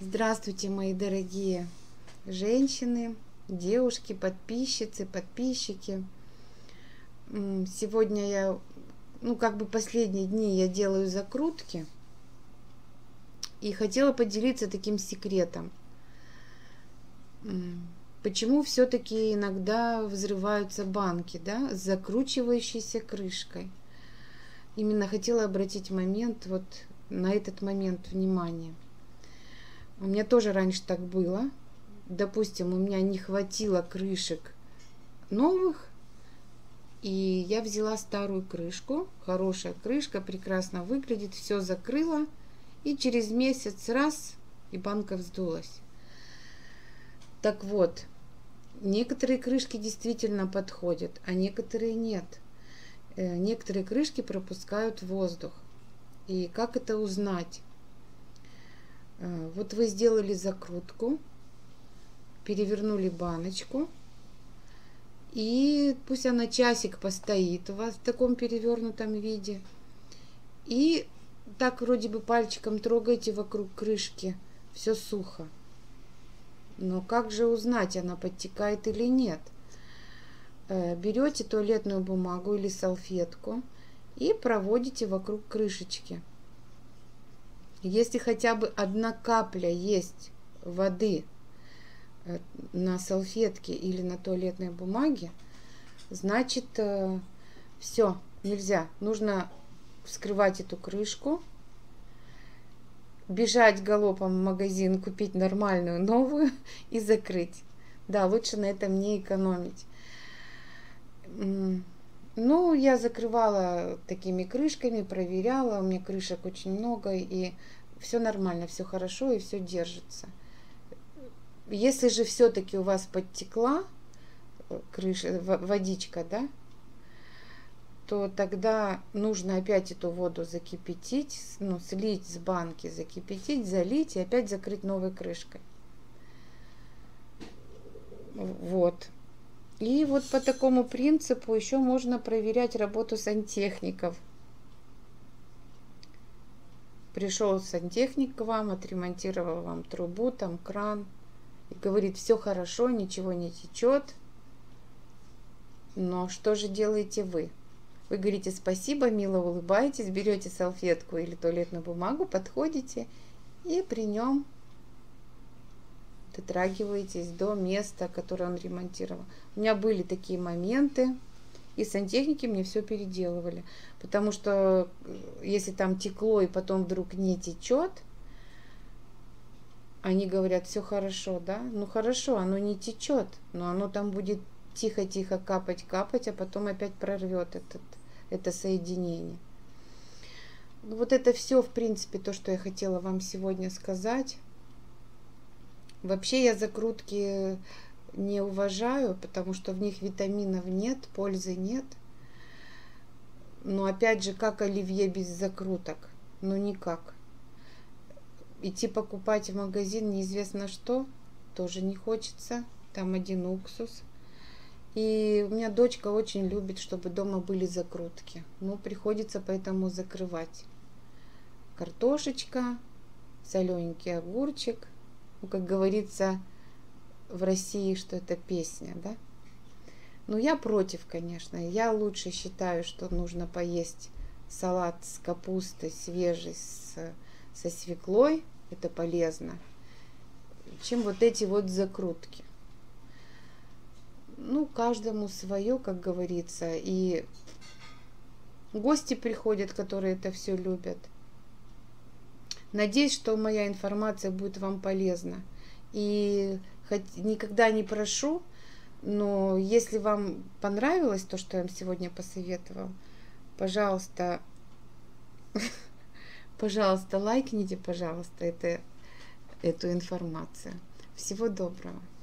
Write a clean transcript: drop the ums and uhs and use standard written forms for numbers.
Здравствуйте, мои дорогие женщины, девушки, подписчицы, подписчики. Сегодня я, последние дни я делаю закрутки. И хотела поделиться таким секретом. Почему все-таки иногда взрываются банки, да, с закручивающейся крышкой? Именно хотела обратить на этот момент внимание. У меня тоже раньше так было. Допустим, у меня не хватило крышек новых, и я взяла старую крышку. Хорошая крышка, прекрасно выглядит, все закрыла, и через месяц раз, и банка вздулась. Так вот, некоторые крышки действительно подходят, а некоторые нет. Некоторые крышки пропускают воздух. И как это узнать? Вот вы сделали закрутку, перевернули баночку, и пусть она часик постоит у вас в таком перевернутом виде. И так вроде бы пальчиком трогаете вокруг крышки, все сухо. Но как же узнать, она подтекает или нет? Берете туалетную бумагу или салфетку и проводите вокруг крышечки. Если хотя бы одна капля есть воды на салфетке или на туалетной бумаге, значит, все, нельзя. Нужно вскрывать эту крышку, бежать галопом в магазин, купить нормальную новую и закрыть. Да, лучше на этом не экономить. Ну, я закрывала такими крышками, проверяла, у меня крышек очень много, и все нормально, все хорошо, и все держится. Если же все-таки у вас подтекла крыша, водичка, да, то тогда нужно опять эту воду закипятить, слить с банки, закипятить, залить и опять закрыть новой крышкой. Вот. И вот по такому принципу еще можно проверять работу сантехников. Пришел сантехник к вам, отремонтировал вам трубу, там кран, и говорит, все хорошо, ничего не течет. Но что же делаете вы? Вы говорите спасибо, мило улыбаетесь, берете салфетку или туалетную бумагу, подходите и при нем дотрагиваетесь до места, которое он ремонтировал. У меня были такие моменты, и сантехники мне все переделывали. Потому что если там текло и потом вдруг не течет, они говорят, все хорошо, да? Ну хорошо, оно не течет, но оно там будет тихо-тихо капать, а потом опять прорвет это соединение. Вот это все, в принципе, то, что я хотела вам сегодня сказать. Вообще я закрутки не уважаю, потому что в них витаминов нет, пользы нет. Но опять же, как оливье без закруток? Ну никак. Идти покупать в магазин неизвестно что, тоже не хочется. Там один уксус. И у меня дочка очень любит, чтобы дома были закрутки. Ну, приходится поэтому закрывать. Картошечка, солененький огурчик. Ну, как говорится в России, что это песня, да? Ну, я против, конечно. Я лучше считаю, что нужно поесть салат с капустой свежей, со свеклой. Это полезно. Чем вот эти вот закрутки. Ну, каждому свое, как говорится. И гости приходят, которые это все любят. Надеюсь, что моя информация будет вам полезна. И никогда не прошу, но если вам понравилось то, что я вам сегодня посоветовал, пожалуйста, пожалуйста, лайкните, пожалуйста, эту информацию. Всего доброго.